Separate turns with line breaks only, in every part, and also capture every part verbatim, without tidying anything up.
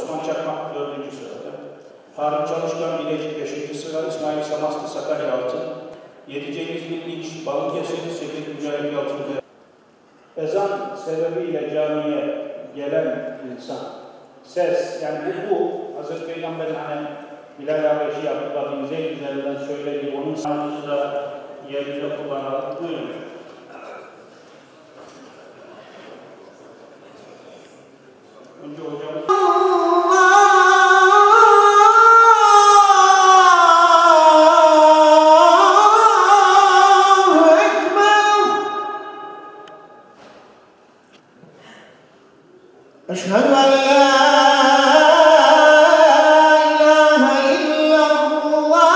Osman Çakmak dördüncü sırada. Harun Çalışkan Bilecik beşinci sırada. İsmail Samaslı Sakarya altı. yedi Cengiz Bilgiç Balıkesir sekiz Mücahit Yalçın. Ezan sebebiyle camiye gelen insan, ses, yani bu, bu Hazreti Peygamber'in hani Bilal Habeşi yapıp da bin Zeyd üzerinden söylediği onun sanatçı da yerinde kullanalım. Buyurun. Önce hocamız...
أشهد أن لا إله إلا الله.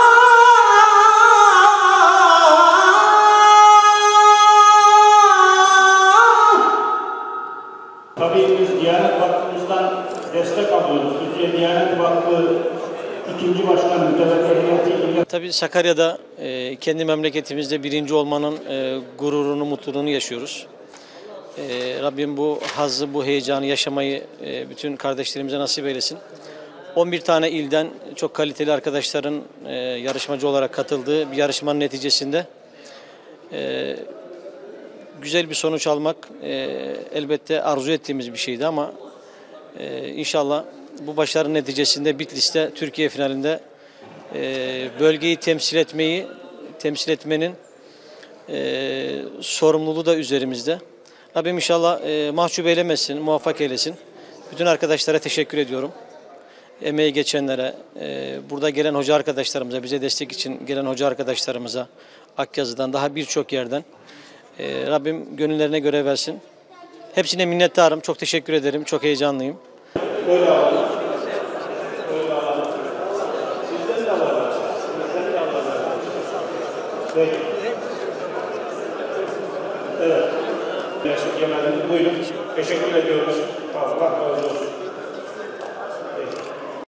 Tabii biz Diyanet Vakfımızdan destek alıyoruz. Türkiye Diyanet Vakfı ikinci Başkan Mütevelli Heyeti.
Tabii Sakarya'da e, kendi memleketimizde birinci olmanın e, gururunu, mutluluğunu yaşıyoruz. Ee, Rabbim bu hazzı, bu heyecanı yaşamayı e, bütün kardeşlerimize nasip eylesin. on bir tane ilden çok kaliteli arkadaşların e, yarışmacı olarak katıldığı bir yarışmanın neticesinde e, güzel bir sonuç almak e, elbette arzu ettiğimiz bir şeydi ama e, inşallah bu başarının neticesinde Bitlis'te Türkiye finalinde e, bölgeyi temsil etmeyi, temsil etmenin e, sorumluluğu da üzerimizde. Rabbim inşallah e, mahcup eylemesin, muvaffak eylesin. Bütün arkadaşlara teşekkür ediyorum. Emeği geçenlere, e, burada gelen hoca arkadaşlarımıza, bize destek için gelen hoca arkadaşlarımıza, Akyazı'dan daha birçok yerden e, Rabbim gönüllerine göre versin. Hepsine minnettarım, çok teşekkür ederim, çok heyecanlıyım.
Böyle alalım. Böyle alalım. Sizden de alalım. Sizden de alalım. Peki. Evet. Mesut Yemen'in buyurun. Teşekkür ediyoruz. Allah razı olsun.